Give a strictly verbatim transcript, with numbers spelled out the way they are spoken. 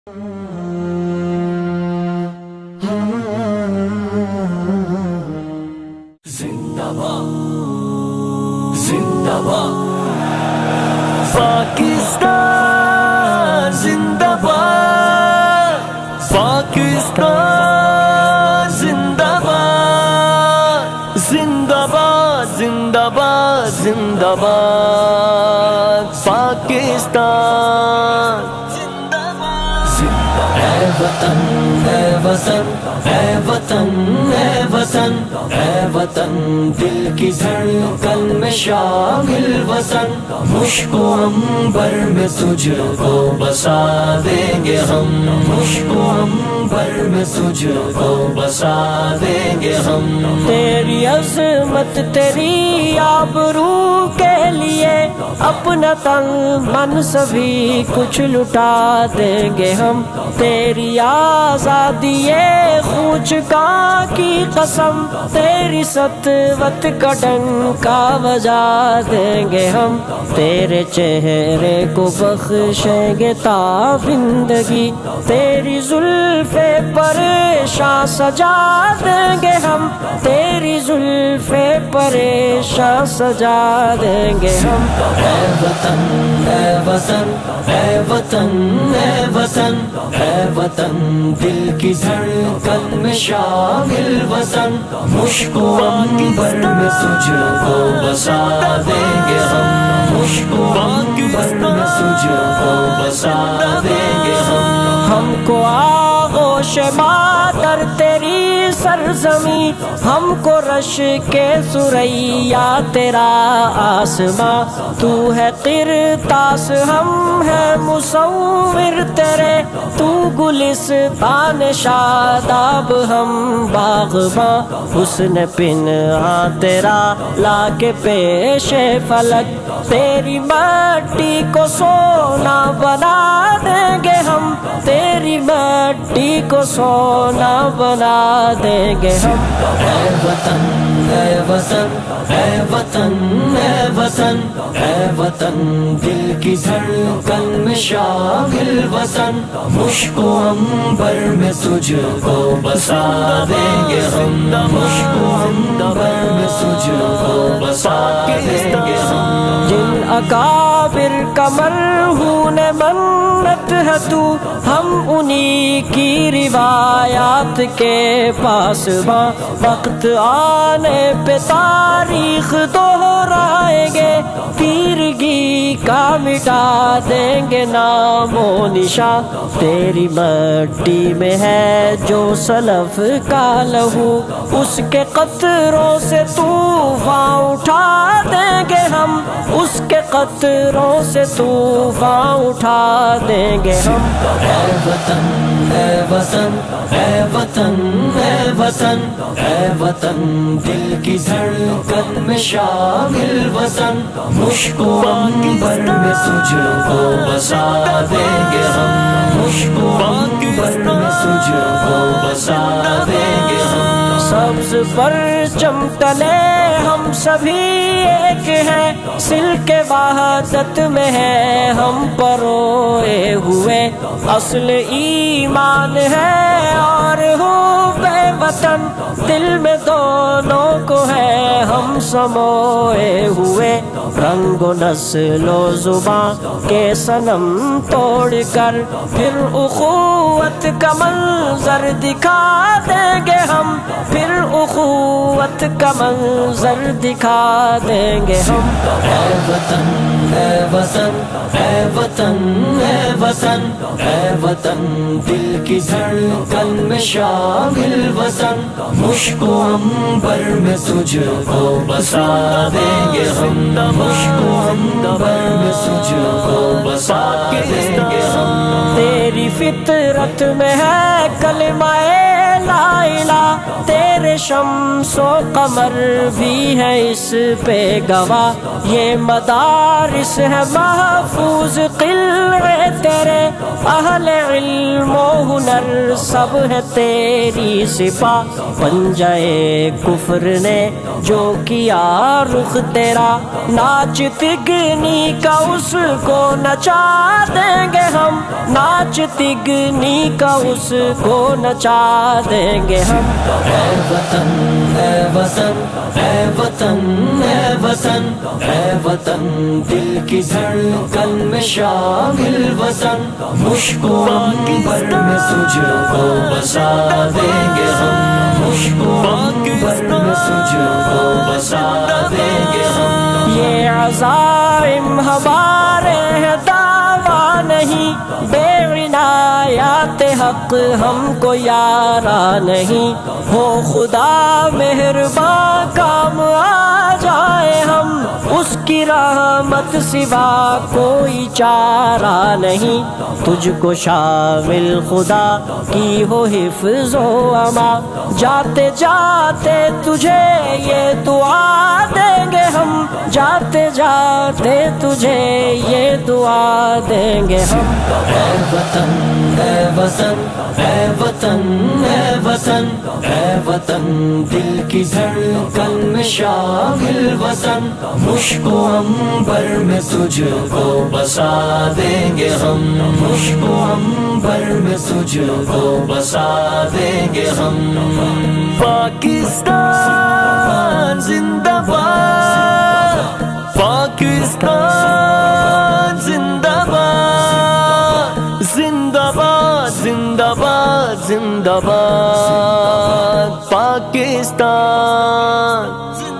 زندہ باد زندہ باد پاکستان زندہ باد پاکستان زندہ باد زندہ باد زندہ باد زندہ باد پاکستان اے وطن اے وطن اے وطن اے وطن اے وطن دل کی دھڑکن میں شامل وطن مشک و عنبر میں تجھ کو بسا دیں گے ہم مشک و عنبر میں تجھ کو بسا دیں گے ہم تیری عظمت تیری آبرو کے لیے اپنا تن من سبھی کچھ لٹا دیں گے ہم تیری آزادی خوچ کا کی قسم تیری سطوت کا ڈنکا بجا دیں گے ہم تیرے چہرے کو بخشیں گے تابندگی تیری زلف پریشاں سجا دیں گے ہم تیری زلف پریشاں سجا دیں گے ہم اے وطن اے وطن اے وطن اے وطن اے وطن دل کی دھڑکن میں شامل وطن مشک و عنبر میں تجھ کو بسا دیں گے ہم مشک و عنبر میں تجھ کو بسا دیں گے ہم ہم کو آغوش مادر تیری سرزمین ہم کو رش کے سریا تیرا آسماں تو ہے قرطاس ہم ہے مصور تیرے تو گلستان شاداب ہم باغباں حسن پنہاں تیرا لا کے پیش فلک تیری مٹی کو سونا بنا دیں گے ہم تیری مٹی کو سونا بنا دیں گے ہم اے وطن اے وطن اے وطن اے وطن اے وطن دل کی دھڑکن میں شامل وطن مشک و عنبر میں تجھ کو بسا دیں گے ہم مشک و عنبر میں تجھ کو بسا دیں گے ہم جن اکابر کا مرہون منت ہے تو ہم انہی کی روایات کے پاس باں وقت آنے پہ تاریخ دہرائیں گے تیرگی کا مٹا دیں گے نام و نشان تیری مٹی میں ہے جو سلف کا لہو اس کے قطروں سے طوفان اٹھا دیں گے ہم اس کے قطروں سے طوفان اٹھا دیں گے ہم اے وطن اے وطن اے وطن اے وطن اے وطن دل کی دھڑکن میں شامل وطن مشک و عنبر میں تجھ کو بسا دیں گے ہم مشک و عنبر میں تجھ کو بسا دیں گے ہم سبز پرچم تلے ہم سبھی ایک ہیں سلک وحدت میں ہے ہم پروئے ہوئے اصل ایمان ہے اور ہو بے وطن دل میں دونوں کو ہے ہم سموئے ہوئے رنگ و نسل و زباں کے صنم توڑ کر پھر اخوت کا منظر دکھا دیں گے ہم پھر اخوت کا منظر دکھا دیں گے ہم اے وطن اے وطن اے وطن اے وطن اے وطن دل کی دھڑکن میں شامل وطن مشک و عنبر میں تجھ کو بسا دیں گے ہم مشک و عنبر میں تجھ کو بسا دیں گے ہم تیری فطرت میں ہے کلمہ لا الہ تیرے شمس و قمر بھی ہے اس پہ گواہ، یہ مدارس ہے محفوظ قلعے تیرے، اہل علم و ہنر سب ہے تیری سپاہ، پنجائے کفر نے جو کیا رخ تیرا، ناچ تگنی کا اس کو نچا دیں گے ہم، ناچ تگنی کا اس کو نچا دیں گے ہم۔ اے وطن اے وطن اے وطن اے وطن اے وطن دل کی دھڑکن میں شامل وطن، مشک و عنبر میں تجھ کو بسا دیں گے ہم، مشک و عنبر میں تجھ کو بسا دیں گے ہم۔ یہ عزائم ہمارے ہیں دعویٰ نہیں، بے عنایات حق ہم کو یارا نہیں، ہو خدا مہرباں کام آ جائے ہم، اس کی رحمت سوا کوئی چارہ نہیں، تجھ کو شامل خدا کی ہو حفظ و امان، جاتے جاتے تجھے یہ دعا دیں گے ہم، جاتے جاتے تجھے یہ دعا دیں گے ہم۔ اے وطن اے وطن اے وطن اے وطن اے وطن دل کی دھڑکن میں شامل وطن، مشک و عنبر میں تجھ کو بسا دیں گے ہم، مشک و عنبر میں تجھ کو بسا دیں گے ہم۔ پاکستان زندہ باد، پاکستان زندہ باد، زندہ باد زندہ باد زندہ باد پاکستان۔